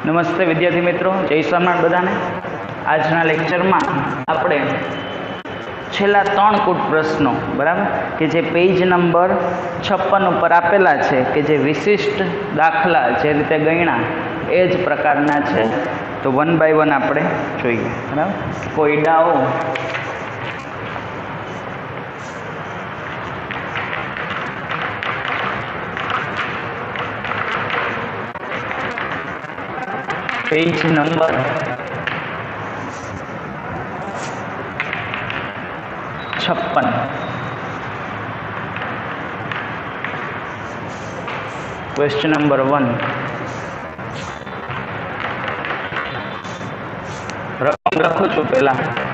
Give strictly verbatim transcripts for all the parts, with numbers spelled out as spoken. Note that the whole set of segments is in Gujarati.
નમસ્તે વિદ્યાર્થી મિત્રો, જય સ્વામિનારાયણ બધાને। આજના લેક્ચરમાં આપણે છેલ્લા ત્રણ કૂટ પ્રશ્નો બરાબર કે જે પેજ નંબર છપ્પન ઉપર આપેલા છે કે જે વિશિષ્ટ દાખલા જે રીતે ગણ્યા એ જ પ્રકારના છે, તો વન બાય વન આપણે જોઈએ બરાબર। કોયડાઓ पेज नंबर छप्पन क्वेश्चन नंबर वन, रकम रखो छो पहला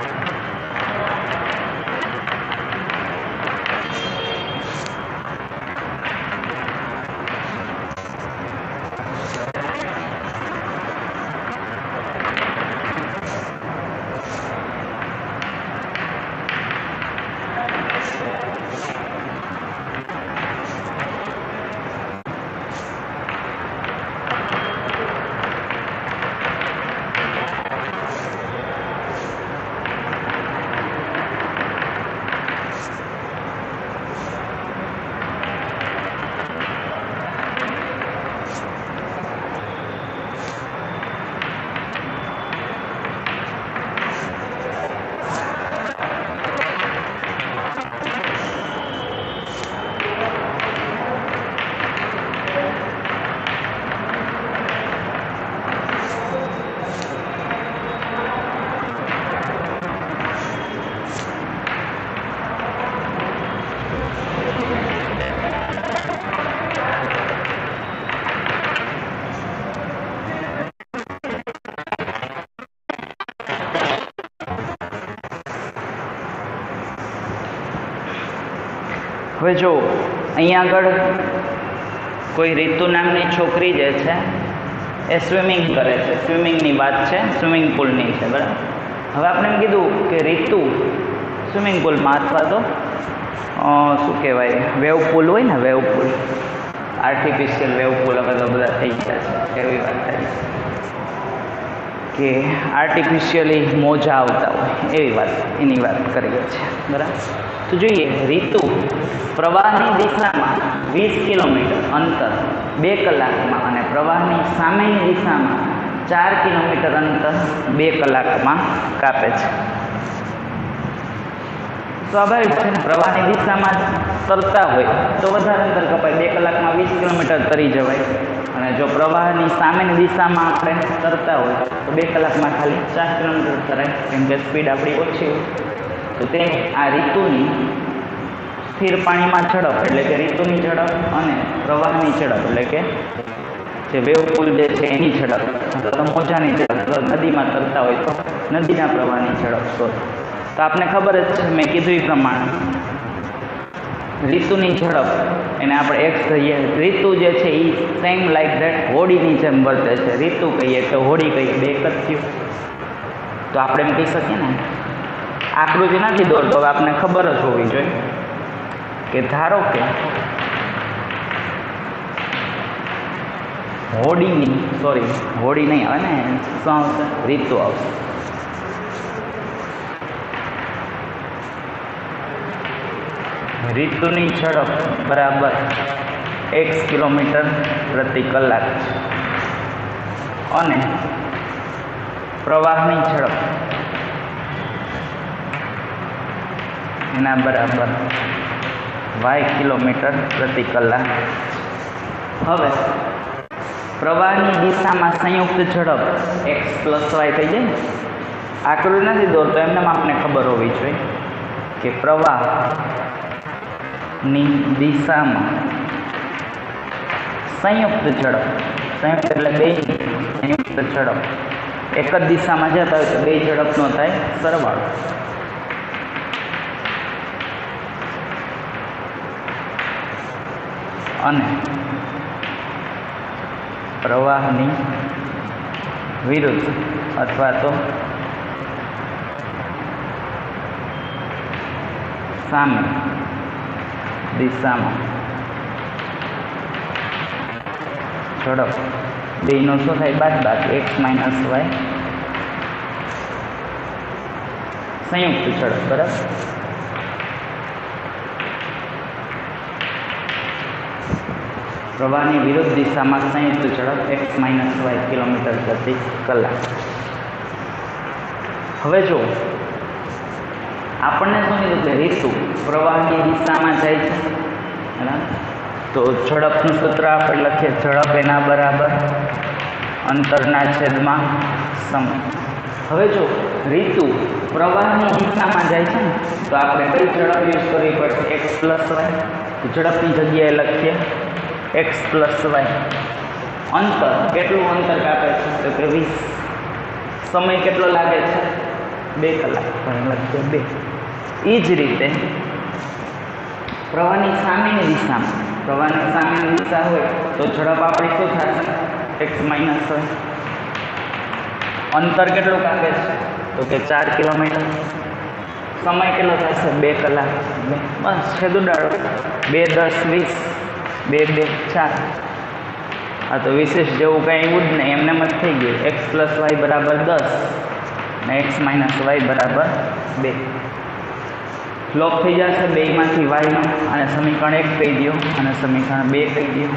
હવે જો અહીંયા આગળ કોઈ રીતુ નામની છોકરી જે છે એ સ્વિમિંગ કરે છે, સ્વિમિંગની વાત છે, સ્વિમિંગ પુલની છે બરાબર। હવે આપણે એમ કીધું કે રીતુ સ્વિમિંગ પુલમાં અથવા તો શું કહેવાય વેવ પુલ હોય ને, wave pool artificial wave pool હવે તો બધા થઈ ગયા છે એવી વાત થાય કે આર્ટિફિશિયલી મોજા આવતા હોય એવી વાત, એની વાત કરીએ છીએ બરાબર। તો જોઈએ, રીતુ પ્રવાહની દિશામાં વીસ કિલોમીટર અંતર બે કલાકમાં અને પ્રવાહની સામેની દિશામાં ચાર કિલોમીટર અંતર બે કલાકમાં કાપે છે। સ્વાભાવિક છે ને, પ્રવાહની દિશામાં તરતા હોય તો વધારે અંતર કપાય, બે કલાકમાં વીસ કિલોમીટર તરી જવાય, અને જો પ્રવાહની સામેની દિશામાં આપણે તરતા હોય તો બે કલાકમાં ખાલી ચાર કિલોમીટર તરાય, કેમ કે સ્પીડ આપણી ઓછી હોય। તો તે આ રીતુની સ્થિર પાણીમાં ઝડપ એટલે કે રીતુની ઝડપ અને પ્રવાહની ઝડપ એટલે કે જે વેવ પુલ જે છે એની ઝડપ તો મોજાની ઝડપ, નદીમાં તરતા હોય તો નદીના પ્રવાહની ઝડપ શોધો। તો આપને ખબર જ છે, મેં કીધું એ પ્રમાણે રીતુની ઝડપ એને આપણે એક્સ કહીએ, રીતુ જે છે એ સેમ લાઈક ધેટ હોડીની જેમ વર્તે છે, રીતુ કહીએ તો હોડી કહીએ, બે એક જ થયું। તો આપણે એમ કહી શકીએ ને, આકૃતિ નથી દોરતો, હવે આપને ખબર જ હોવી જોઈએ કે ધારો કે હોડીની સોરી હોડી નહીં આવે ને, શું આવશે, રીતુ આવશે। રીતુની ઝડપ બરાબર એક્સ કિલોમીટર પ્રતિ કલાક અને પ્રવાહની ઝડપ એના બરાબર વાય કિલોમીટર પ્રતિ કલાક। હવે પ્રવાહની દિશામાં સંયુક્ત ઝડપ એક્સ પ્લસ વાય થઈ જાય ને, આકૃતિ નથી દોરતો, એમને આપને ખબર હોવી જોઈએ કે પ્રવાહની દિશામાં સંયુક્ત ઝડપ, સંયુક્ત એટલે બે સંયુક્ત ઝડપ, એક જ દિશામાં જતા હોય તો બે ઝડપનો થાય સરવાળો, અને પ્રવાહની વિરુદ્ધ અથવા તો સામે દિશામાં ઝડપ બેનો શું થાય બાદ બાકી એક્સ માઇનસ વાય સંયુક્ત ઝડપ બરાબર. પ્રવાહની વિરુદ્ધ દિશામાં સંયુક્ત ઝડપ એક્સ માઇનસ વાય કિલોમીટર પ્રતિ કલાક. હવે જો આપણને શું કીધું કે રીતુ પ્રવાહની દિશામાં જાય છે બરાબર, તો ઝડપનું સૂત્ર આપણે લખીએ ઝડપ એના બરાબર અંતરના છેદમાં સમય. હવે જો રીતુ પ્રવાહની દિશામાં જાય છે ને તો આપણે કઈ ઝડપ યુઝ કરવી પડશે એક્સ પ્લસ વાય. ઝડપની જગ્યાએ લખીએ એક્સ પ્લસ વાય. અંતર કેટલું અંતર કાપે છે તો કે વીસ. સમય કેટલો લાગે છે બે કલાક લખીએ બે. એ જ રીતે પ્રવાહની સામેની દિશામાં પ્રવાહની સામેની દિશા હોય તો ઝડપ આપણી શું થશે એક્સ માઇનસ હોય. અંતર કેટલું કાપે છે તો કે ચાર કિલોમીટર. સમય કેટલો થશે બે કલાક. બસ છેદ ઉડાડો બે દસ વીસ બે બે ચાર. આ તો વિશેષ જેવું કંઈ એવું જ નહીં, એમને જ થઈ ગયું. એક્સ પ્લસ વાય બરાબર દસ ને એક્સ માઇનસ વાય બરાબર બે. લોપ થઈ જશે બેમાંથી વાયનો અને સમીકરણ એક કહી દો અને સમીકરણ બે કહી દો.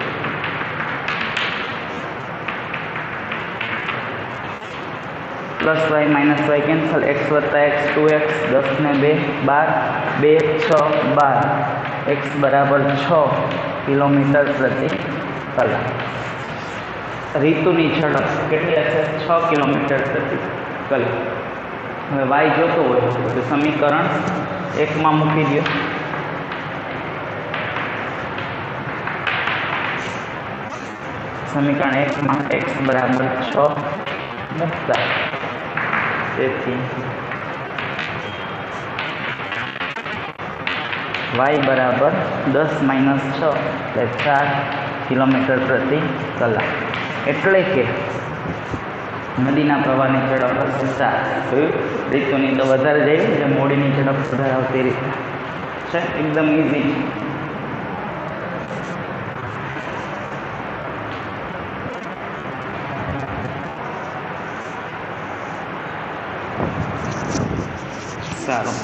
Plus Y minus Y cancel. X વત્તા એક્સ ટુ એક્સ દસ ને બે બાર બે છ બાર એક્સ બરાબર છ કિલોમીટર પ્રતિ કલાક. રીતુની ઝડપ કેટલી હશે છ કિલોમીટર પ્રતિ કલાક. હવે વાય જોતો હોય તો સમીકરણ એકમાં મૂકી દો. સમીકરણ એકમાં એક્સ બરાબર છ મૂકતા તેથી વાય બરાબર દસ માઇનસ છ એટલે ચાર કિલોમીટર પ્રતિ કલાક. એટલે કે નદીના પ્રવાહની ઝડપ હશે ચાર. જોયું રીતુની તો વધારે જઈએ જે મોડીની ઝડપ વધારે આવતી રીતે છે. એકદમ ઇઝી છે. સારું.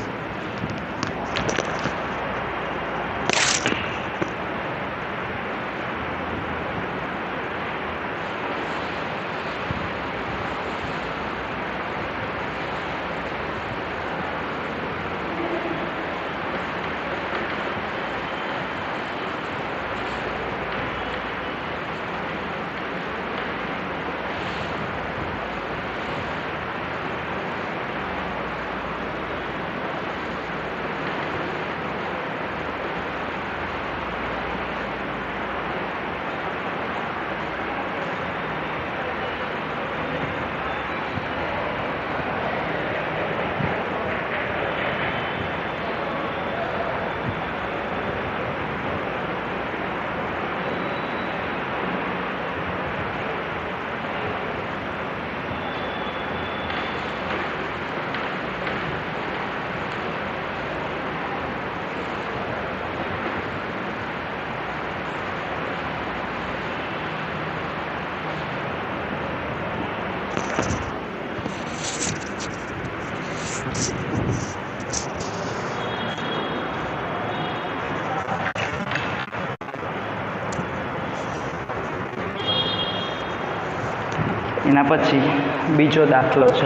એના પછી બીજો દાખલો છે.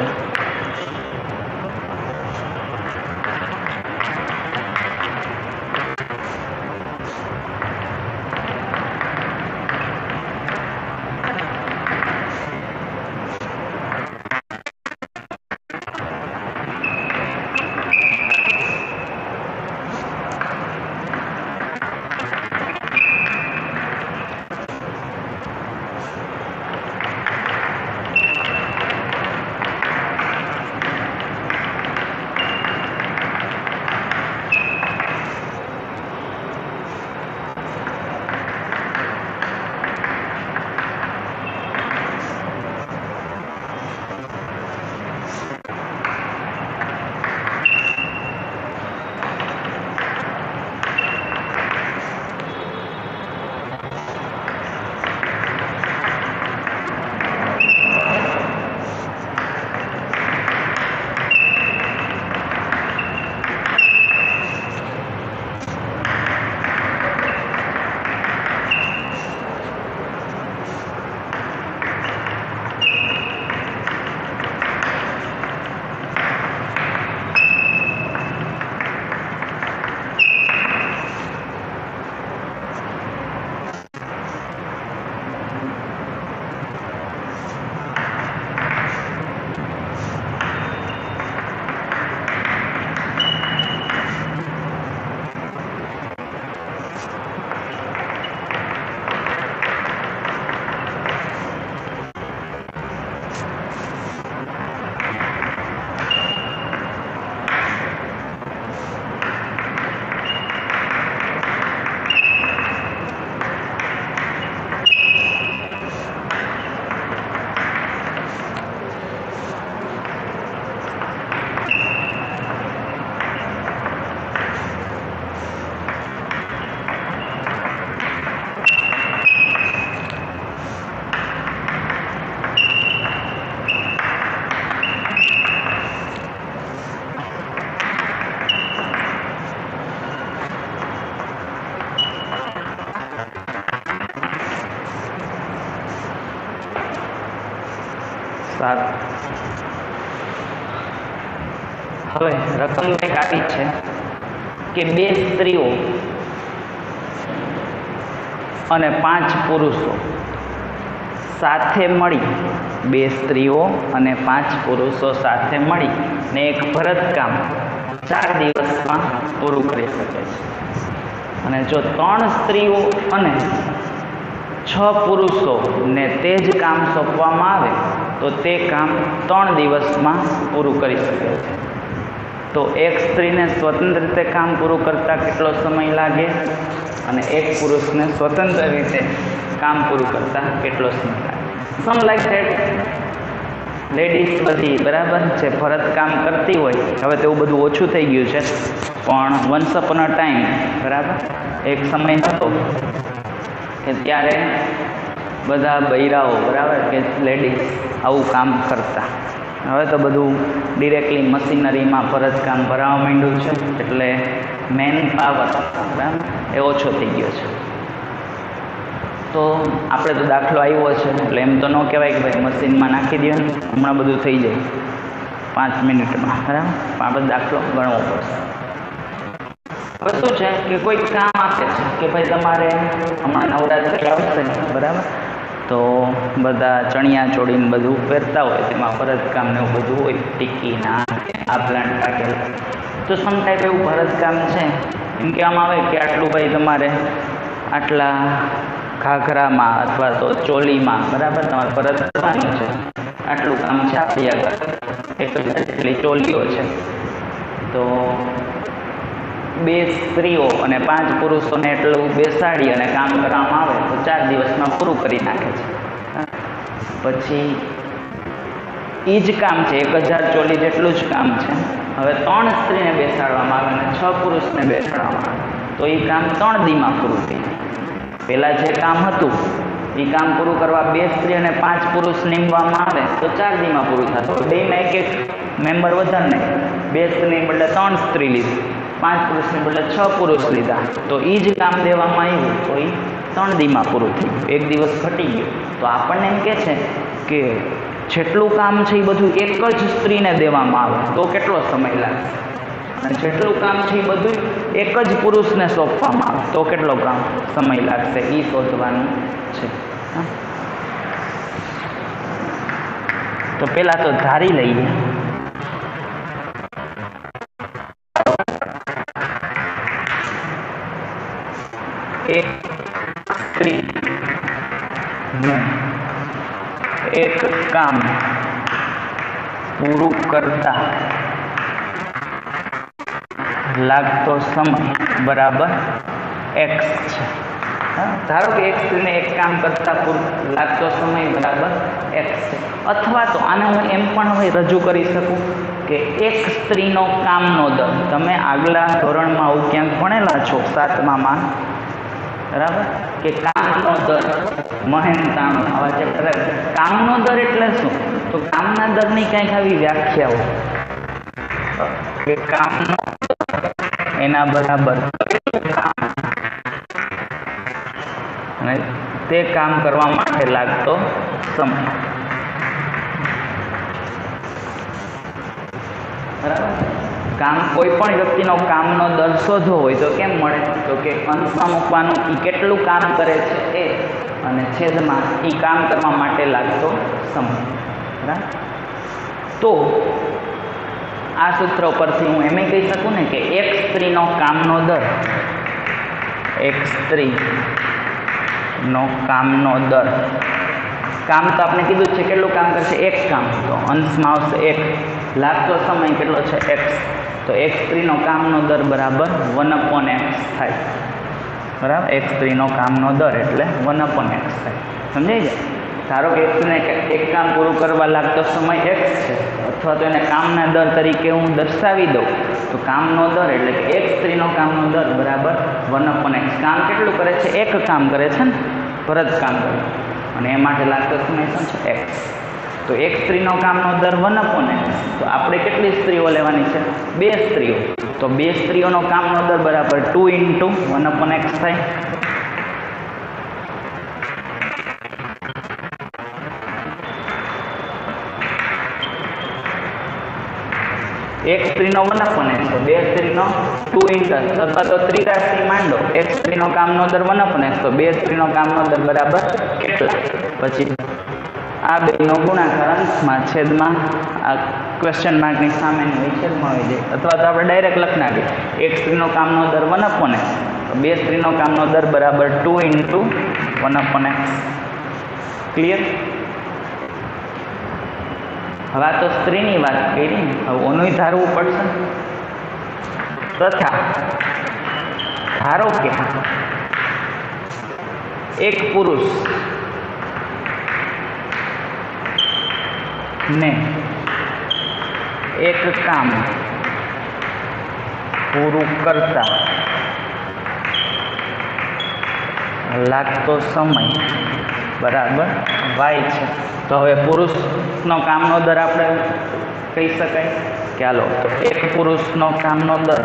સાત. હવે રકમ કંઈક આવી છે કે બે સ્ત્રીઓ અને પાંચ પુરુષો સાથે મળી બે સ્ત્રીઓ અને પાંચ પુરુષો સાથે મળી ને એક ભરતકામ ચાર દિવસમાં પૂરું કરી શકે છે. અને જો ત્રણ સ્ત્રીઓ અને છ પુરુષો ને તે જ કામ સોંપવામાં આવે તો તે કામ ત્રણ દિવસમાં પૂરું કરી શકે છે. તો એક સ્ત્રીને સ્વતંત્ર રીતે કામ પૂરું કરતા કેટલો સમય લાગે અને એક પુરુષને સ્વતંત્ર રીતે કામ પૂરું કરતા કેટલો સમય લાગે? સમ લાઈક ધેટ લેડીઝ બધી બરાબર છે ભરત કામ કરતી હોય. હવે તેવું બધું ઓછું થઈ ગયું છે, પણ વન્સ અપોન અ ટાઈમ બરાબર એક સમય હતો કે ત્યારે બધા બૈરાઓ બરાબર કે લેડીઝ આવું કામ કરતા. હવે તો બધું ડિરેક્ટલી મશીનરીમાં ભરત કામ ભરાવા માંડ્યું છે, એટલે મેન પાવર બરાબર એ ઓછો થઈ ગયો છે. તો આપણે તો દાખલો આવ્યો છે એટલે એમ તો ન કહેવાય કે ભાઈ મશીનમાં નાખી દે ને હમણાં બધું થઈ જાય પાંચ મિનિટમાં બરાબર. આપણે દાખલો ગણવો પડશે. હવે શું છે કે કોઈ કામ આપે છે કે ભાઈ તમારે હમણાં નવરાત્રિ આવશે બરાબર, તો બધા ચણિયા ચોળીને બધું પહેરતા હોય, તેમાં ભરતકામ ને એવું બધું હોય, ટીકીના આ પ્લાન્ટ કાઢેલા. તો સમ ટાઈપ એવું ભરતકામ છે એમ કહેવામાં આવે કે આટલું ભાઈ તમારે આટલા ઘાઘરામાં અથવા તો ચોલીમાં બરાબર તમારે ભરત કરવાનું છે, આટલું કામ છે આપણી આગળ, એક હજાર જેટલી ચોલીઓ છે. તો બે સ્ત્રીઓ અને પાંચ પુરુષોને એટલું બેસાડી અને કામ કરવામાં આવે તો ચાર દિવસમાં પૂરું કરી નાખે છે. પછી એ જ કામ છે, એક હજાર ચોલી જેટલું જ કામ છે. હવે ત્રણ સ્ત્રીને બેસાડવામાં આવે અને છ પુરુષને બેસાડવામાં આવે તો એ કામ ત્રણ દીમાં પૂરું થઈ જાય. પહેલાં જે કામ હતું એ કામ પૂરું કરવા બે સ્ત્રી અને પાંચ પુરુષ નીમવામાં આવે તો ચાર દીમાં પૂરું થતું. બેમાં એક એક મેમ્બર વધારે નહીં, બે સ્ત્રીની બદલે ત્રણ સ્ત્રી લીધી, પાંચ પુરુષને બદલે છ પુરુષ લીધા, તો એ જ કામ દેવામાં આવ્યું તો એ ત્રણ દીમાં પૂરું થઈ ગયું, એક દિવસ ઘટી ગયો. તો આપણને એમ કહે છે કે જેટલું કામ છે એ બધું એક જ સ્ત્રીને દેવામાં આવે તો કેટલો સમય લાગે, અને જેટલું કામ છે એ બધું એક જ પુરુષને સોંપવામાં આવે તો કેટલો કામ સમય લાગશે એ શોધવાનું છે. તો પહેલાં તો ધારી લઈએ એક સ્ત્રી એક કામ પૂરું કરતા લાગતો સમય બરાબર એક્સ છે. ધારો કે એક સ્ત્રીને એક કામ કરતા પૂરું લાગતો સમય બરાબર એક્સ છે. અથવા તો આને હું એમ પણ હવે રજૂ કરી શકું કે એક સ્ત્રીનો કામનો દર, તમે આગલા ધોરણમાં આવું ક્યાંક ભણેલા છો સાતમામાં બરાબર કે કામનો દર મહેનતાણું આવા ચેપ્ટર. કામનો દર એટલે શું? તો કામના દરની કંઈક આવી વ્યાખ્યાઓ કે કામનો એના બરાબર અને તે કામ કરવા માટે લાગતો સમય બરાબર. કામ કોઈ પણ વ્યક્તિનો કામનો દર શોધવો હોય તો કેમ મળે? તો કે અંશમાં મૂકવાનું એ કેટલું કામ કરે છે એ અને છેદમાં એ કામ કરવા માટે લાગતો સમય બરાબર. તો આ સૂત્ર પરથી હું એમ કહી શકું ને કે એક સ્ત્રીનો કામનો દર, એક સ્ત્રીનો કામનો દર, કામ તો આપણે કીધું છે કેટલું કામ કરશે એક કામ, તો અંશમાં આવશે એક, લાગતો સમય કેટલો છે એક્સ, તો એક સ્ત્રીનો કામનો દર બરાબર વન અપોન એક્સ થાય બરાબર. એક સ્ત્રીનો કામનો દર એટલે વન અપોન એક્સ થાય. સમજાઈ જાય? ધારો કે એક સ્ત્રીને એક કામ પૂરું કરવા લાગતો સમય એક્સ છે, અથવા તો એને કામના દર તરીકે હું દર્શાવી દઉં તો કામનો દર એટલે કે એક સ્ત્રીનો કામનો દર બરાબર વન અપોન એક્સ. કામ કેટલું કરે છે? એક કામ કરે છે ને, ભરત કામ કરે, અને એ માટે લાગતો સમય શું છે? એક્સ. તો એક સ્ત્રીનો કામનો દર વન અપોન એક્સ. તો આપણે કેટલી સ્ત્રીઓ લેવાની છે? બે સ્ત્રીઓ. તો બે સ્ત્રીઓનો કામનો દર બરાબર two into one upon X થાય. એક સ્ત્રીનો વન અપોન એક્સ, બે સ્ત્રીનો ટુ ઇન્ટુ, અથવા તો ત્રિરાશી માંડો, એક સ્ત્રીનો કામનો દર વન અપોન એક્સ, તો બે સ્ત્રીનો કામનો દર બરાબર કેટલા? પછી આ બેનો ગુણાકાર અંશમાં છેદમાં આ ક્વેશ્ચન માર્કની સામેની હોય છેદમાં હોય જાય, અથવા તો આપણે ડાયરેક્ટ લખી નાખીએ એક સ્ત્રીનો કામનો દર વન અપોન એક્સ, બે સ્ત્રીનો કામનો દર બરાબર two into one upon X. Clear? હવે આ તો સ્ત્રીની વાત કરી ને, હવે ઓનું ધારવું પડશે. તથા ધારો કે એક પુરુષ ને એક કામ પૂરું કરતા લાગતો સમય બરાબર વાય છે. તો હવે પુરુષનો કામનો દર આપણે કહી શકાય કે હાલો તો એક પુરુષનો કામનો દર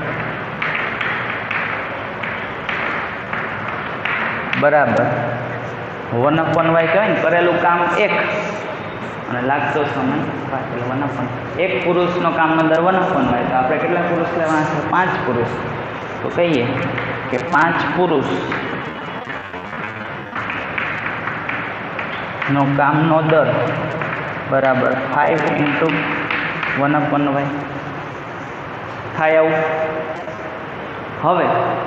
બરાબર વન અપોન વાય કહેવાય ને, કરેલું કામ એક અને લાગતો સમય વાય, વન અપોન એક પુરુષનો કામનો દર વન અપોન વાય. તો આપણે કેટલા પુરુષ લેવાના છે? પાંચ પુરુષ. તો કહીએ કે પાંચ પુરુષ નો કામનો દર બરાબર five into one upon Y થાય આવું. હવે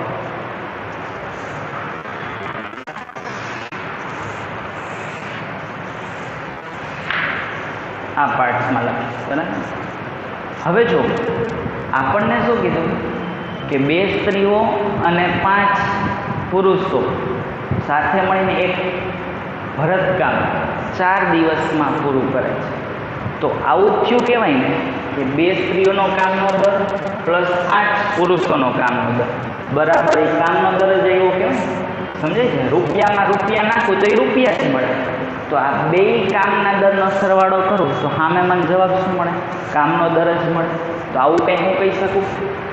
આ પાર્ટ્સમાં લખીશ બરાબર. હવે જો આપણને શું કીધું કે બે સ્ત્રીઓ અને પાંચ પુરુષો સાથે મળીને એક ભરતકામ ચાર દિવસમાં પૂરું કરે છે. તો આવું જ થયું કહેવાય ને કે બે સ્ત્રીઓનો કામનો દર પ્લસ આઠ પુરુષોનો કામનો દર બરાબર એ કામનો દર જ એવો કહેવાય. સમજાય છે? રૂપિયામાં રૂપિયા નાખું તો એ રૂપિયા જ મળે. તો આ બે કામના દરનો સરવાળો કરું તો સામે મને જવાબ શું મળે? કામનો દર જ મળે. તો આવું કંઈ હું કહી શકું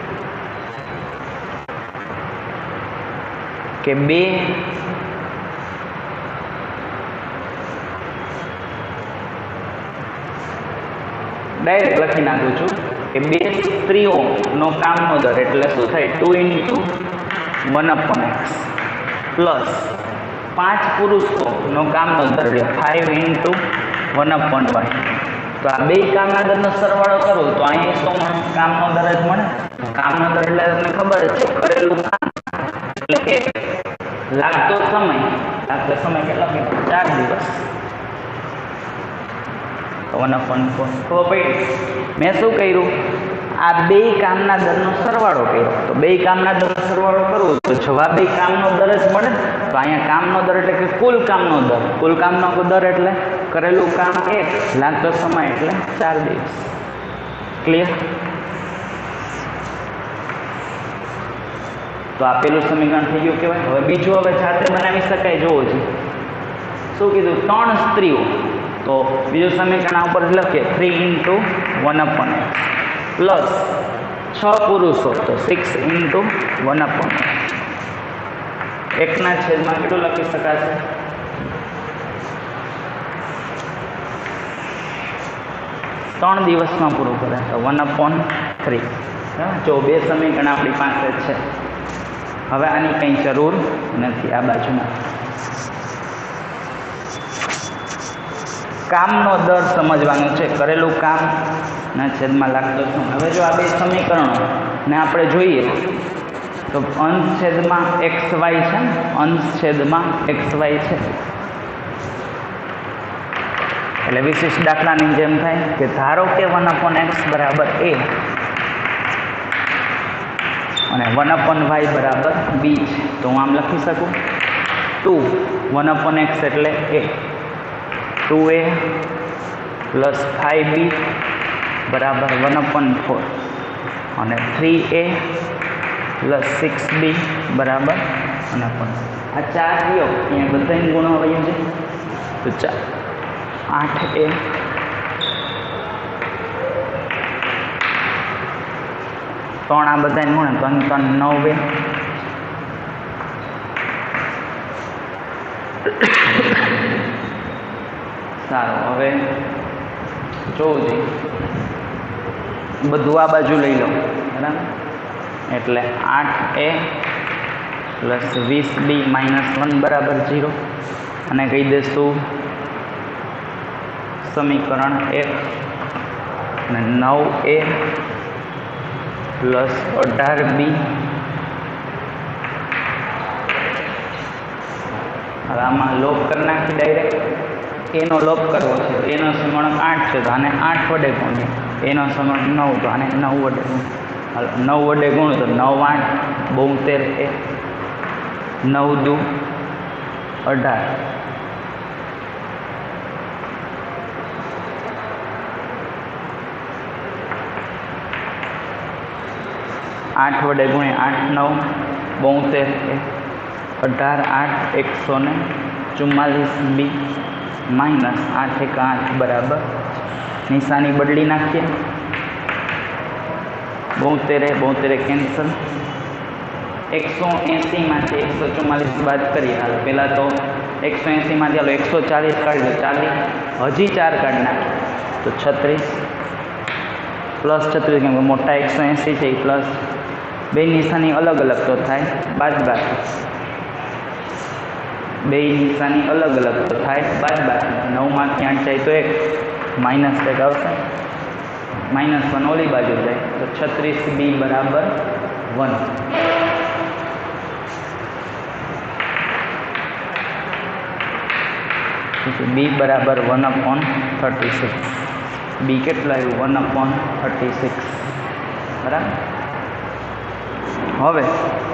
કે બે ડાયરેક્ટ લખી નાખું છું કે બે સ્ત્રીઓનો કામનો દર એટલે શું થાય? Two into one upon X plus પાંચ પુરુષોનો કામનો દર એટલે five into one upon Y. તો આ બે કામના દરનો સરવાળો કરું તો અહીંયા શું મળે? કામનો દર જ મળે. કામનો દર એટલે તમને ખબર જ છે કરેલું કામ એટલે કે લાગતો સમય, લાગતો સમય કેટલો કીધો? ચાર દિવસ. One upon four. ખબર પડી? મેં શું કર્યું? આ બે કામના દરનો સરવાળો કર્યો. તો બે કામના દરનો સરવાળો કરવો તો જવાબ બે કામનો દર જ મળે. તો અહીંયા કામનો દર એટલે કે કુલ કામનો દર, કુલ કામનો દર એટલે કરેલું કામ એક, લાગતો સમય એટલે ચાર દિવસ. ક્લિયર? તો આપેલું સમીકરણ થઈ ગયું કહેવાય. હવે બીજું હવે જાતે બનાવી શકાય. જોવો છે શું કીધું? ત્રણ સ્ત્રીઓ. તો બીજું સમીકરણ આ ઉપર લખીએ three into one upon X plus છ પુરુષો તો six into one upon X. એકના છેદમાં કેટલું લખી શકાશે? ત્રણ દિવસમાં પૂરું કરે તો વન અપોન થ્રી. જો બે સમીકરણ આપણી પાસે છે. હવે આની કંઈ જરૂર નથી. આ બાજુમાં કામનો દર સમજવાનો છે, કરેલું કામ ના છેદમાં લાગતો શું. હવે જો આ બે સમીકરણો ને આપણે જોઈએ તો અંશ છેદમાં એક્સ વાય છે, અંશ છેદમાં એક્સ વાય છે. એટલે વિશિષ્ટ દાખલાની જેમ થાય કે ધારો કે વન અપોન એક્સ બરાબર એ અને વન અપોન વાય બરાબર બી છે. તો હું આમ લખી શકું ટુ વન અપોન એક્સ એટલે A, two A plus five B બરાબર વન અપોન ફોર અને three A plus six B બરાબર વન અપોન. આ ચાર લ્યો અહીંયા બધાને ગુણો આવ્યો છે તો ચાર આઠ એ ત્રણ આ બધાને ગુણે ત્રણ ત્રણ નવ બે સારું. હવે જોવું જોઈએ બધું આ બાજુ લઈ લો બરાબર, એટલે આઠ એ પ્લસ વીસ બી માઇનસ વન બરાબર ઝીરો, અને કહી દઈશું સમીકરણ એક, અને નવ એ પ્લસ અઢાર બી, હવે આમાં લોપ કરી નાખી ડાયરેક્ટ, એનો લોપ કરવો છે, એનો સમીકરણ આઠ છે તો આને આઠ વડે ગુણીએ, એનો સમીકરણ નવ તો આને નવ વડે ગુણ, નવ વડે ગુણ તો નવ આઠ બોતેર એ, નવ દુ અઢાર, આઠ વડે ગુણે આઠ નવ બોતેર એ, અઢાર આઠ એકસો ને ચુમ્માલીસ બી માઇનસ આઠ એક આઠ બરાબર, નિશાની બદલી નાખીએ, બોતેરે બોતેરે કેન્સલ, એકસો એંસીમાંથી એકસો ચુમ્માલીસ બાદ કરીએ. હાલ પહેલાં તો એકસો એંસીમાંથી હાલો એકસો ચાલીસ કાઢી દો, ચાલીસ હજી ચાર કાઢી નાખીએ તો છત્રીસ પ્લસ છત્રીસ, કેમ કે મોટા એકસો એંસી છે એ પ્લસ, બે નિશાની અલગ અલગ તો થાય બાદ બાકી, બે નિશાની અલગ અલગ તો થાય બાદ બાકી, નવમાંથી આઠ જાય તો એક, માઇનસ એક આવશે, માઇનસ વન ઓલી બાજુ જાય તો છત્રીસ બી બરાબર વન. બી બરાબર one upon thirty six, B કેટલું આવ્યું વન અપોન થર્ટી સિક્સ બરાબર. હવે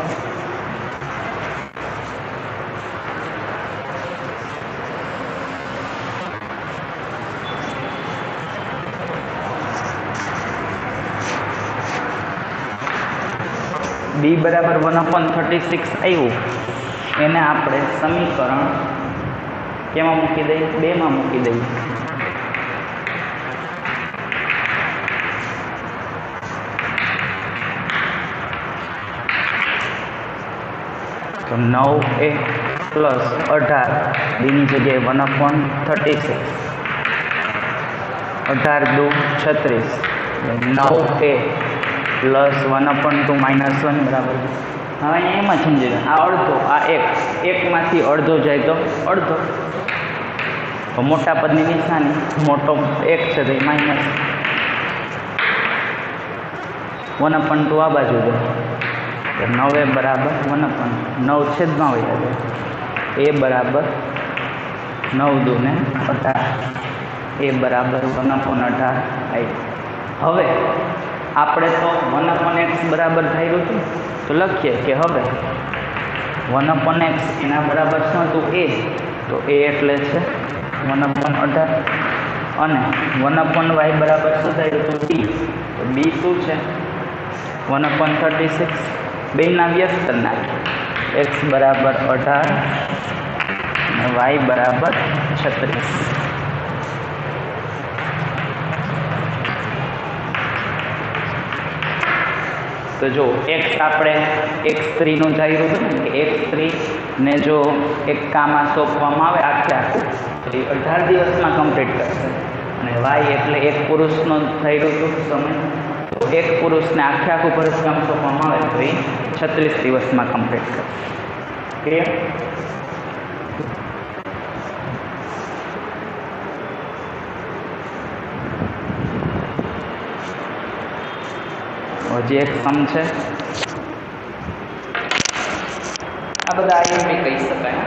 બી બરાબર વન અપોન થર્ટી સિક્સ આવ્યું, એને આપણે સમીકરણ કેમાં મૂકી દઈએ, બેમાં મૂકી દઈએ. તો નવ એ પ્લસ અઢાર બીની જગ્યાએ વન અપોન થર્ટી સિક્સ, અઢાર દુ છત્રીસ, નવ A plus one upon two minus one બરાબર. હવે અહીંયા એમાં સમજી લો, આ અડધો આ એક, એકમાંથી અડધો જાય તો અડધો, મોટા પદની નિશાની મોટો એક છે તો માઇનસ વન અપોન ટુ આ બાજુ જાય તો નવ એ બરાબર વન અપોન નવ છેદમાં હોય જાય, એ બરાબર નવ દુ ને અઢાર, એ બરાબર વન અપોન અઢાર આવી. હવે આપણે તો વન અપોન એક્સ બરાબર થયેલું હતું તો લખીએ કે હવે વન અપોન એક્સ એના બરાબર શું હતું એ, તો એ એટલે છે વન અપોન અઢાર, અને વન અપોન વાય બરાબર શું થયું હતું બી, તો બી શું છે વન અપોન થર્ટી સિક્સ, બેના વ્યસ્ત કરી નાખીએ, એક્સ બરાબર અઢાર અને વાય બરાબર છત્રીસ. તો જો એક્સ આપણે એક્સ થ્રીનું ચાલ્યું હતું ને કે એક્સ થ્રીને જો એક કામમાં સોંપવામાં આવે આખે આખું તો એ અઢાર દિવસમાં કમ્પ્લીટ કરશે, અને વાય એટલે એક પુરુષનો થયેલું હતું સમય, તો એક પુરુષને આખે આખું ભરતકામ સોંપવામાં આવે તો એ છત્રીસ દિવસમાં કમ્પ્લીટ કરશે. ક્લિયર? હજી એક સમ છે, આ બધા આઈએમપી કહી શકાય.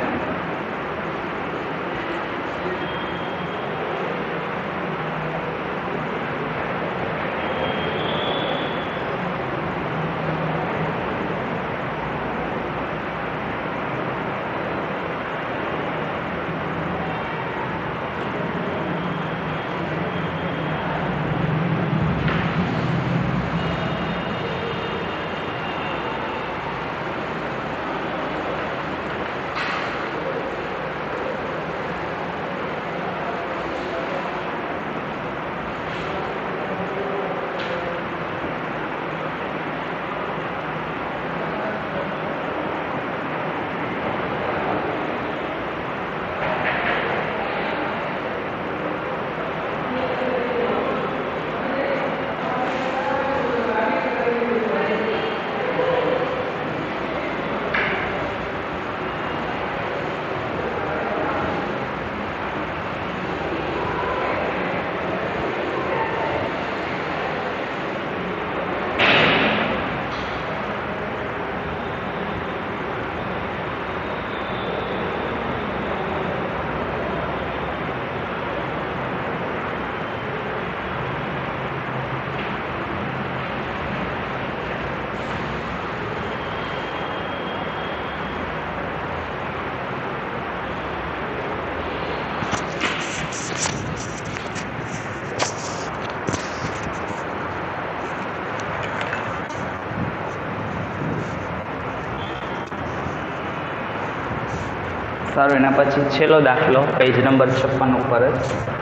સારું, એના પછી છેલ્લો દાખલો પેજ નંબર છપ્પન ઉપર જ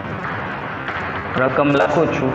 રકમ લખું છું.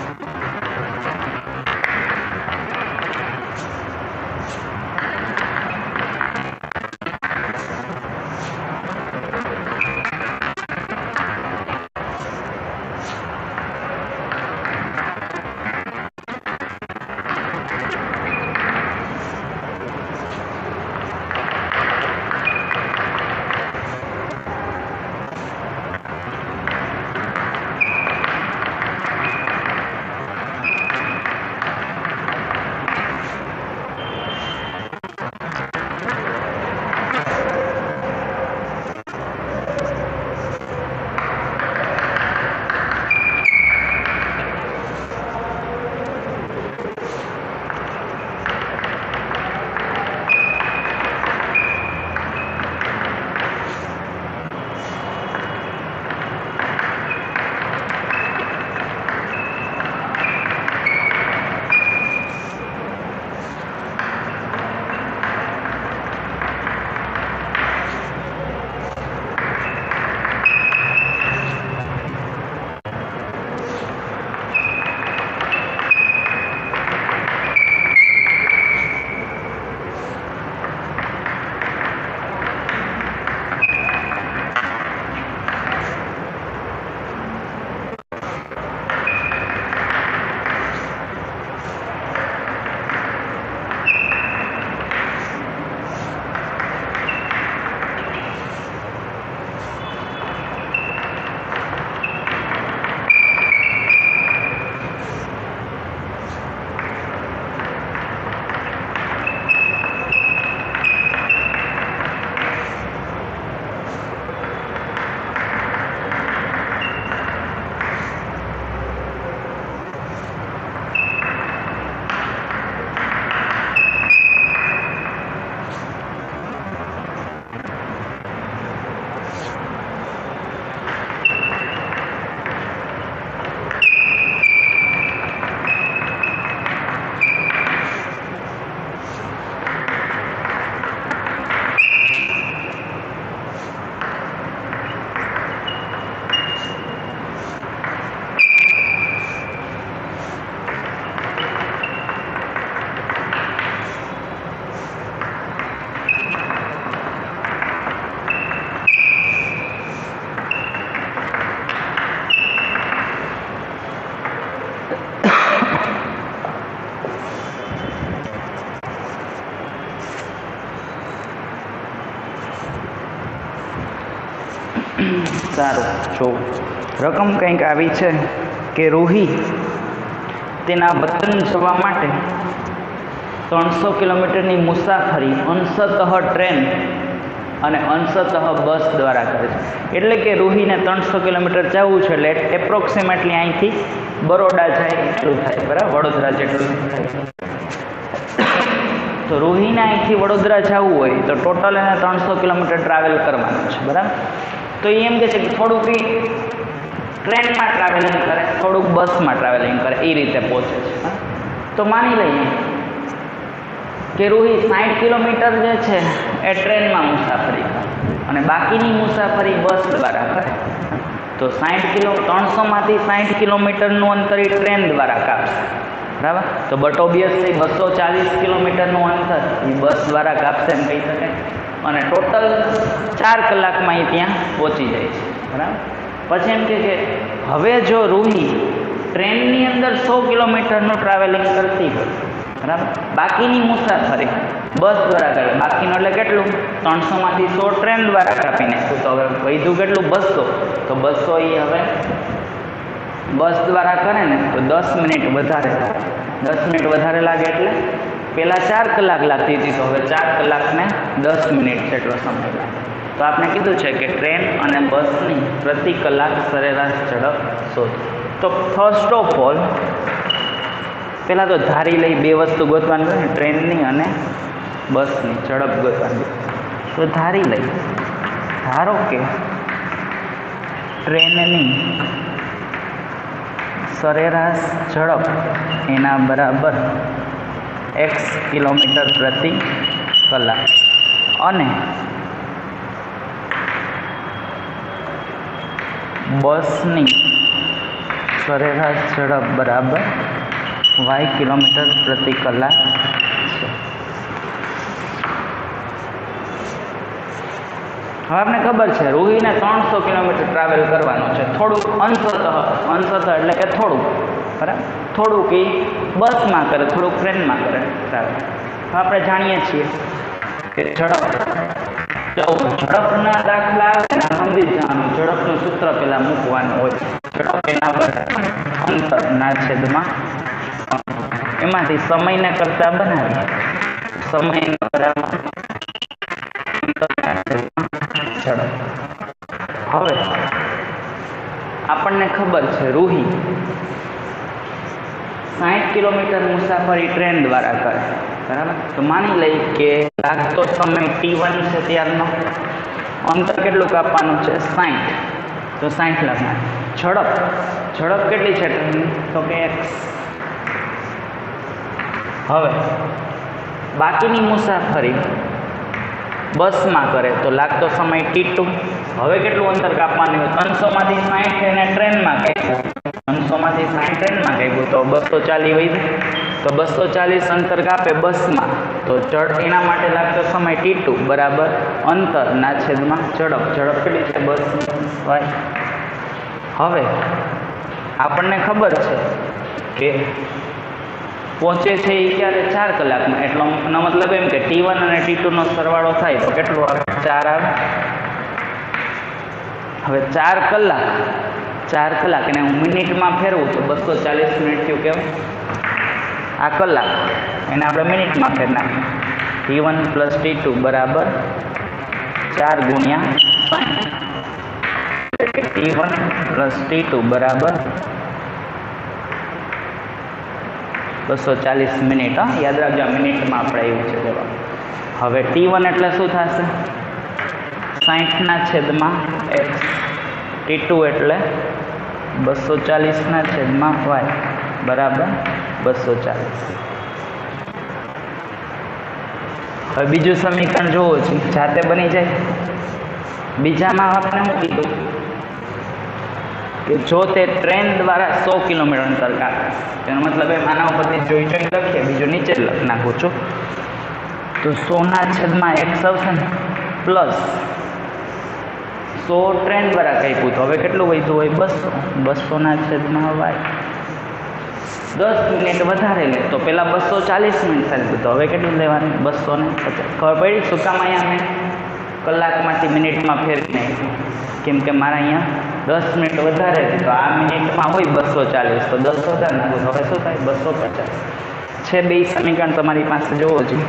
સારું, જો રકમ કંઈક આવી છે કે રૂહી તેના વતન જવા માટે ત્રણસો કિલોમીટરની મુસાફરી અંશતઃ ટ્રેન અને અંશતઃ બસ દ્વારા કરે છે. એટલે કે રૂહીને ત્રણસો કિલોમીટર જવું છે એટલે એપ્રોક્સિમેટલી અહીંથી બરોડા જાય એટલું થાય, બરાબર, વડોદરા જેટલું થાય. તો રૂહીને અહીંથી વડોદરા જવું હોય તો ટોટલ એને ત્રણસો કિલોમીટર ટ્રાવેલ કરવાનું છે, બરાબર. તો એ એમ કહે છે કે થોડુંક ટ્રેનમાં ટ્રાવેલિંગ કરે, થોડુંક બસમાં ટ્રાવેલિંગ કરે, એ રીતે પહોંચે છે. તો માની લઈએ કે રૂહી સાઠ કિલોમીટર જે છે એ ટ્રેનમાં મુસાફરી કરે અને બાકીની મુસાફરી બસ દ્વારા કરે. તો સાઠ કિલો ત્રણસોમાંથી સાઠ કિલોમીટરનું અંતર એ ટ્રેન દ્વારા કાપશે, બરાબર. તો બટ ઓબ્વિયસલી બસો ચાલીસ કિલોમીટરનું અંતર એ બસ દ્વારા કાપશે એમ કહી શકાય. અને ટોટલ ચાર કલાકમાં એ ત્યાં પહોંચી જાય છે, બરાબર. પછી એમ કે હવે જો રૂહી ટ્રેનની અંદર સો કિલોમીટરનું ટ્રાવેલિંગ કરતી હોય, બરાબર, બાકીની મુસાફરી બસ દ્વારા કરે, બાકીનું એટલે કેટલું, ત્રણસોમાંથી સો ટ્રેન દ્વારા કાપી નાખ્યું. તો હવે વધ્યું કેટલું, બસો. તો બસો એ હવે બસ દ્વારા કરે ને તો દસ મિનિટ વધારે લાગે. દસ મિનિટ વધારે લાગે એટલે પહેલાં ચાર કલાક લાગતી હતી, તો હવે ચાર કલાકને દસ મિનિટ જેટલો સમય લાગે. તો આપણે કીધું છે કે ટ્રેન અને બસની પ્રતિ કલાક સરેરાશ ઝડપ શોધો. તો ફર્સ્ટ ઓફ ઓલ પહેલાં તો ધારી લઈ બે વસ્તુ ગોતવાની હોય ને, ટ્રેનની અને બસની ઝડપ ગોતવાની. તો ધારી લઈ, ધારો કે ટ્રેનની સરેરાશ ઝડપ એના બરાબર એક્સ કિલોમીટર પ્રતિ કલાક અને બસની સરેરાશ ઝડપ બરાબર વાય કિલોમીટર પ્રતિ કલાક છે. હવે આપણે ખબર છે રૂહીને ત્રણસો કિલોમીટર ટ્રાવેલ કરવાનું છે. થોડુંક અંશતઃ અંશતઃ એટલે કે થોડુંક બરાબર, થોડુંક એ બસમાં કરે, થોડુંક ટ્રેનમાં કરે ટ્રાવેલ. હવે આપણે જાણીએ છીએ કે ઝડપ ઝડપના દાખલા સમજી જવાનું. ઝડપનું સૂત્ર પેલા મૂકવાનું હોય. ઝડપ એના અંતરના છેદમાં એમાંથી સમયને કરતા બનાવીએ. સમય બરાબર ઝડપ. હવે આપણને ખબર છે રૂહી સાઠ કિલોમીટર મુસાફરી ટ્રેન દ્વારા કરે બરાબર. તો માની લઈ કે લાગતો સમય ટી વન છે ત્યારનો અંતર કેટલું કાપવાનું છે સાઠ. તો સાઠ લખવાનું. ઝડપ ઝડપ કેટલી છે ટ્રેનની તો કે એક્સ. હવે બાકીની મુસાફરી બસમાં કરે તો લાગતો સમય ટી ટુ. હવે કેટલું અંતર કાપવાનું હોય? ત્રણસોમાંથી સાઠ એને ટ્રેનમાં કાપ્યું. ત્રણસોમાંથી સાઠ ટ્રેનમાં કાપ્યું તો બસો ચાલીસ વહી. તો બસો ચાલીસ અંતર કાપે બસમાં તો ઝડપ એના માટે લાગતો સમય ટી ટુ બરાબર અંતરના છેદમાં ઝડપ. ઝડપ કેટલી છે? બસ વાય. હવે આપણને ખબર છે કે પહોંચે છે એ ક્યારે? ચાર કલાકમાં. એટલો એનો મતલબ એમ કે ટી વન અને ટી ટુનો સરવાળો થાય તો કેટલું આવે? ચાર આવે. હવે ચાર કલાક ચાર કલાક એને હું મિનિટમાં ફેરવું તો બસો ચાલીસ મિનિટ થયું કેવું? આ કલાક એને આપણે મિનિટમાં ફેર નાખીએ. T one plus T two બરાબર ચાર ગુણ્યા T one plus T two બરાબર બસો ચાલીસ મિનિટ. હા યાદ રાખજો, મિનિટમાં આપણે એવું છે જવાબ. હવે ટી વન એટલે શું થશે? સાઠના છેદમાં એક્સ. ટી ટુ એટલે બસો ચાલીસના છેદમાં વાય બરાબર બસો ચાલીસ. હવે બીજું સમીકરણ જોવો છે જાતે બની જાય. બીજામાં આપણે શું કીધું કે જો તે ટ્રેન દ્વારા સો કિલોમીટર અંતર કાપે, તેનો મતલબ એ આના ઉપરથી જોઈ જોઈ લખીએ, બીજું નીચે લખી નાખું છું. તો સોના છેદમાં એક્સ આવશે ને પ્લસ સો ટ્રેન દ્વારા કાપ્યું તો હવે કેટલું વધ્યું હોય? બસો. બસોના છેદમાં વાય. દસ મિનિટ વધારે લે તો પેલા બસો ચાલીસ મિનિટ ચાલી તો હવે કેટલું લેવાનું? બસો ને પચાસ. ખબર પડી શું કામ અહીંયા મેં કલાકમાંથી મિનિટમાં ફેરવી નાખ્યું? કેમ કે મારા અહીંયા દસ મિનિટ વધારે છે તો આ મિનિટમાં હોય બસો ચાલીસ તો દસ વધારે નાખું તો હવે શું થાય? બસો પચાસ છે. બે સમીકરણ તમારી પાસે જોવો જોઈએ.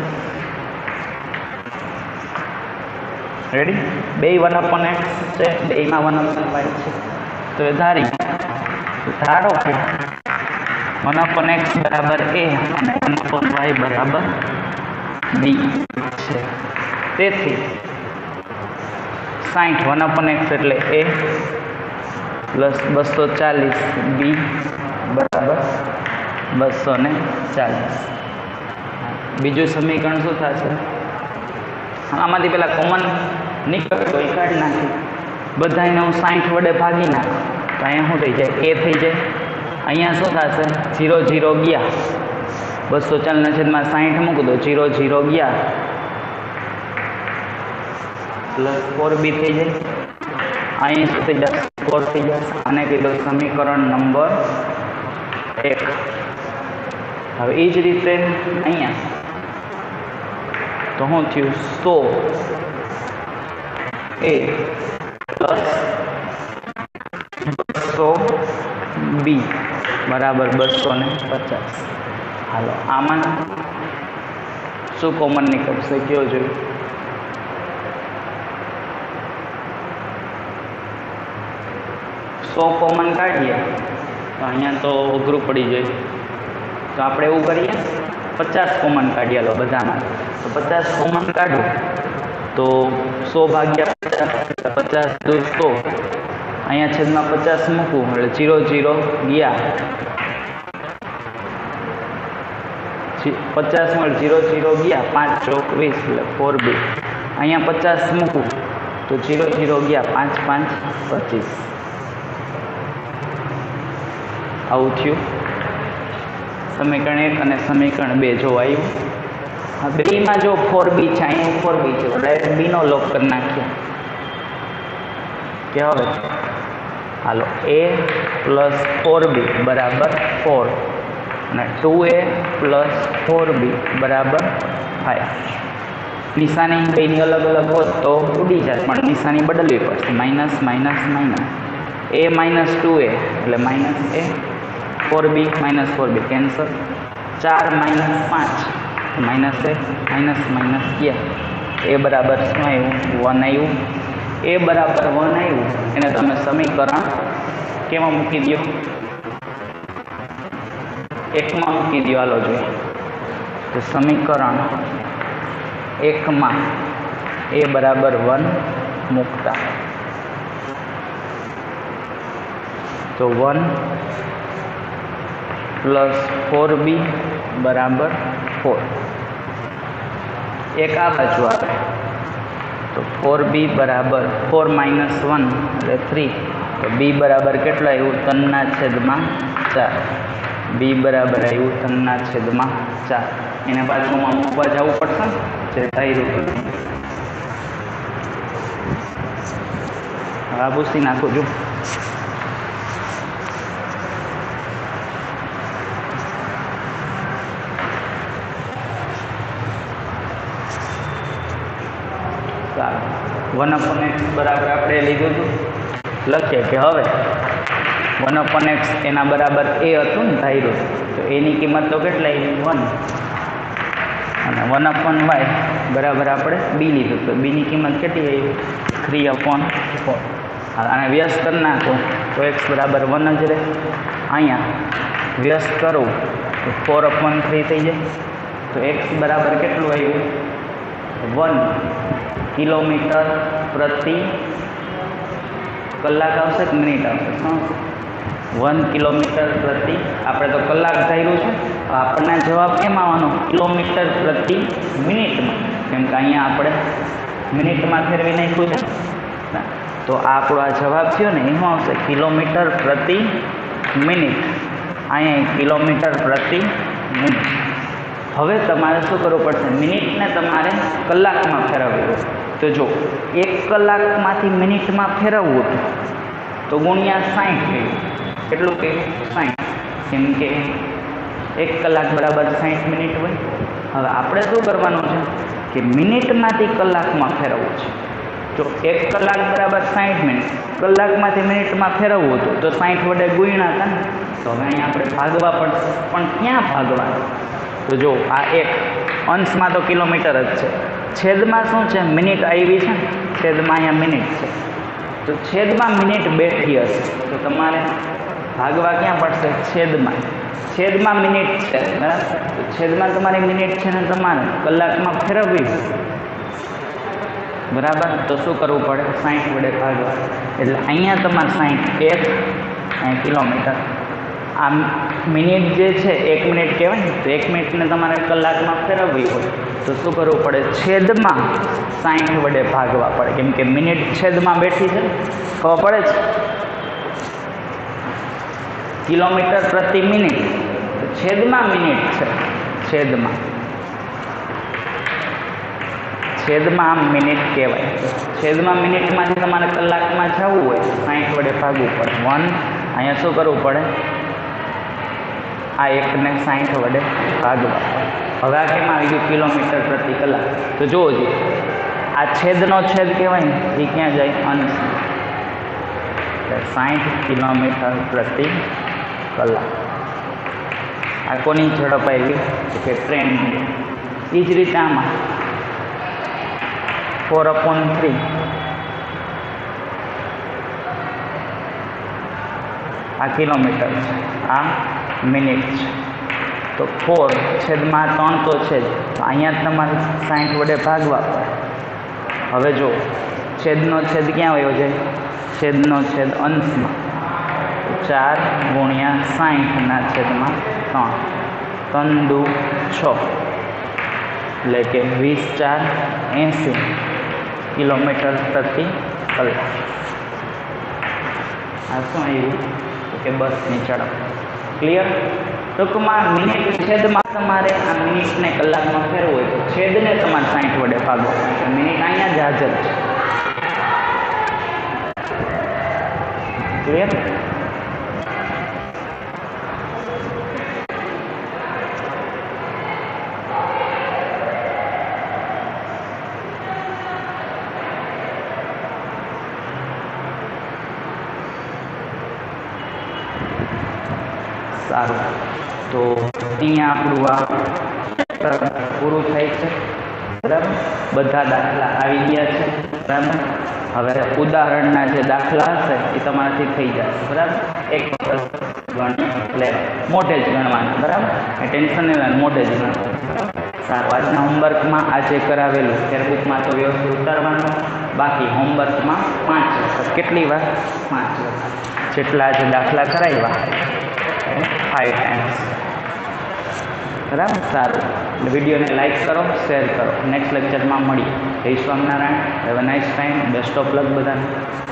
રેડી? બે વન અપોન એક્સ છે, બેમાં વન અપોન વાય છે. તો એ ધારી ધારો કે વન અપોન એક્સ બરાબર એ અને વન અપોન વાય બરાબર બી છે. તેથી સાઠ વન અપોન એક્સ એટલે એ પ્લસ બસો ચાલીસ બી બરાબર બસો ને ચાલીસ. બીજું સમીકરણ શું થશે? આમાંથી પેલા કોમન નીકળતો એ કાઢી નાખી. બધાને હું સાઠ વડે ભાગી નાખું તો અહીંયા શું થઈ જાય? એ થઈ જાય. અહીંયા શું થશે? જીરો જીરો ગયા. બસો ચાલીસના છેદમાં સાઠ મૂકી દો. જીરો જીરો ગયા પ્લસ ફોર બી થઈ જાય. અહીંયા શું થઈ જશે? ફોર થઈ જશે. આને કીધું સમીકરણ નંબર એક. હવે એ જ રીતે અહીંયા તો શું થયું? સો એ પ્લસ બસો બી બરાબર બસો ને પચાસ. હાલો આમાં શું કોમન નીકળશે કયો જોયું? સો કોમન કાઢીએ તો અહીંયા તો અઘરું પડી જાય. તો આપણે એવું કરીએ પચાસ કોમન કાઢીએ લો બધામાં. તો પચાસ કોમન કાઢું તો સો ભાગ્યા પચાસ, પચાસ દુ સો. અહીંયા છેદમાં પચાસ મૂકવું એટલે જીરો જીરો ગયા. પચાસ મળે જીરો જીરો ગયા પાંચ ચોક વીસ એટલે ફોર બી. અહીંયા પચાસ મૂકવું તો જીરો જીરો ગયા પાંચ પાંચ પચીસ. આવું થયું. સમીકરણ એક અને સમીકરણ બે જો આવ્યું. હવે બેમાં જો ફોર બી છે, અહીંયા ફોર બી છે, ડાયરેક્ટ બીનો લોક કરી નાખીએ કે હવે હાલો એ પ્લસ ફોર બી બરાબર ફોર અને two A plus four B બરાબર ફાઈવ. નિશાની બેની અલગ અલગ હોત તો ઉડી જાય, પણ નિશાની બદલવી પડશે. Minus minus minus A minus two A એટલે minus A, four B minus four B cancel, ચાર માઇનસ પાંચ માઇનસ એ માઇનસ માઇનસ કે એ બરાબર શું આવ્યું? વન આવ્યું. એ બરાબર વન આવ્યું એને તમે સમીકરણ કેમાં મૂકી દો? એકમાં મૂકી દો. હાલો જોઈએ તો સમીકરણ એકમાં એ બરાબર વન મૂકતા તો વન પ્લસ ફોર બી બરાબર ફોર. એક આ બાજુ આવે તો ફોર બી બરાબર ફોર માઇનસ વન એટલે થ્રી. તો બી બરાબર કેટલા આવ્યું? ત્રણના છેદમાં ચાર. બી બરાબર આવ્યું ત્રણના છેદમાં ચાર. એને બાજુમાં મૂકવા જવું પડશે ને જે થઈ રહ્યું. હા પૂછી નાખું છું. વન અપોન એક્સ બરાબર આપણે લીધું હતું, લખીએ કે હવે વન અપોન એક્સ એના બરાબર એ હતું ને ધાર્યું, તો એની કિંમત તો કેટલા વન, અને વન અપોન વાય બરાબર આપણે બી લીધું તો બીની કિંમત કેટલી આવી? Three upon four. અને વ્યસ્ત કરી નાખો તો એક્સ બરાબર વન જ રહે. અહીંયા વ્યસ્ત કરું તો ફોર અપોન થ્રી થઈ જાય. તો એક્સ બરાબર કેટલું આવ્યું? વન કિલોમીટર પ્રતિ કલાક આવશે કે મિનિટ આવશે? વન કિલોમીટર પ્રતિ, આપણે તો કલાક ધાર્યું છે, આપણને જવાબ કેમ આવવાનો? કિલોમીટર પ્રતિ મિનિટમાં, કેમ કે અહીંયા આપણે મિનિટમાં ફેરવી નાખ્યું છે. તો આ આપણો આ જવાબ થયો ને એમાં આવશે કિલોમીટર પ્રતિ મિનિટ. અહીંયા કિલોમીટર પ્રતિ મિનિટ. હવે તમારે શું કરવું પડશે? મિનિટને તમારે કલાકમાં ફેરવવું હોય તો જો એક કલાકમાંથી મિનિટમાં ફેરવવું હતું તો ગુણ્યા સાઠ કહ્યું. કેટલું કહ્યું? સાઠ. કેમ કે એક કલાક બરાબર સાઠ મિનિટ હોય. હવે આપણે શું કરવાનું છે કે મિનિટમાંથી કલાકમાં ફેરવવું છે. જો એક કલાક બરાબર સાઠ મિનિટ, કલાકમાંથી મિનિટમાં ફેરવવું હતું તો સાઠ વડે ગુણ્યા હતા ને, તો હવે અહીંયા આપણે ભાગવા પડશે. પણ ક્યાં ભાગવા? તો જો આ એક અંશમાં તો કિલોમીટર જ છે, છેદમાં શું છે? મિનિટ આવી છે ને, છેદમાં અહીંયા મિનિટ છે. તો છેદમાં મિનિટ બેઠી હશે તો તમારે ભાગવા ક્યાં પડશે? છેદમાં. છેદમાં મિનિટ છે બરાબર, તો છેદમાં તમારી મિનિટ છે ને તમારે કલાકમાં ફેરવવી બરાબર. તો શું કરવું પડે? સાઠ વડે ભાગવા. એટલે અહીંયા તમારે સાઠ એક અહીંયા કિલોમીટર. આ મિનિટ જે છે એક મિનિટ કહેવાય ને, તો એક મિનિટને તમારે કલાકમાં ફેરવવી હોય તો શું કરવું પડે? છેદમાં સાઠ વડે ભાગવા પડે. કેમ કે મિનિટ છેદમાં બેઠી છે, ખબર પડે છે? કિલોમીટર પ્રતિ મિનિટ છેદમાં મિનિટ છે, છેદમાં છેદમાં મિનિટ કહેવાય. છેદમાં મિનિટમાંથી તમારે કલાકમાં જવું હોય સાઠ વડે ભાગવું પડે. વન અહીંયા શું કરવું પડે? આ એકને સાઠ વડે ભાગવા. હવે આ કેમ આવી ગયું? કિલોમીટર પ્રતિ કલાક. તો જુઓ જી, આ છેદનો છેદ કહેવાય ને એ ક્યાં જાય? અંશ. સાઠ કિલોમીટર પ્રતિ કલાક. આ કોની ઝડપ આવી? કે ટ્રેનની. એ જ રીતે આમાં ફોર અપોન થ્રી આ કિલોમીટર છે, આ મિનિટ છે. તો ફોર છેદમાં ત્રણ તો છે જ, તો અહીંયા જ તમારે સાઠ વડે ભાગવા પડે. હવે જો છેદનો છેદ ક્યાં વયો જાય? છેદનો છેદ અંશમાં. ચાર ગુણ્યા સાઠના છેદમાં ત્રણ, ત્રણ દુ છ એટલે કે વીસ ચાર એંસી કિલોમીટર પ્રતિ કલાક. આ શું આવ્યું? કે બસની ઝડપ. ક્લિયર? ટૂંકમાં મિનિટ છેદમાં તમારે આ મિનિટને કલાકમાં ફેરવું હોય તો છેદને તમારે સાઠ વડે ભાગો. મિનિટ અહીંયા જ હાજર છે. ક્લિયર? સારું, તો અહીંયા આપણું આ પૂરું થાય છે. બરાબર, બધા દાખલા આવી ગયા છે. બરાબર, હવે ઉદાહરણના જે દાખલા હશે એ તમારાથી થઈ જશે. બરાબર, એક વખત ગણ એટલે મોઢે જ ગણવાના. બરાબર, એ ટેન્શન નહીં, મોઢે જ ગણવાનું. સારું, આજના હોમવર્કમાં આજે કરાવેલું ફેરબુકમાં તો વ્યવસ્થિત ઉતારવાનું. બાકી હોમવર્કમાં પાંચ વખત, કેટલી વાર? પાંચ વખત જેટલા આજે દાખલા કરાવ્યા ફાઈવ ટાઈમ્સ. બરાબર, સારું. વિડીયોને લાઈક કરો, શેર કરો. નેક્સ્ટ લેક્ચરમાં મળીએ. Jai Swaminarayan. Have a nice time. Best of luck બધાને.